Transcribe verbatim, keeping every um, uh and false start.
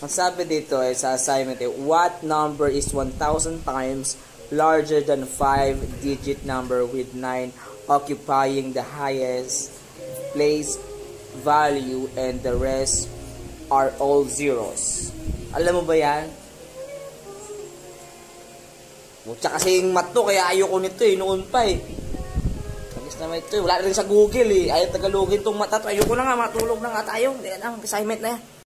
Ang sabi dito ay sa assignment, eh, what number is one thousand times larger than five digit number with nine occupying the highest place value and the rest are all zeros? Alam mo ba yan? Tsaka kasi yung mat to, kaya ayoko nito eh, noon pa eh. Agis naman ito eh, wala rin sa Google eh. Ayaw tagalogin tong mata to. Ayoko na nga, matulog na nga tayo. Hindi na, assignment na yan.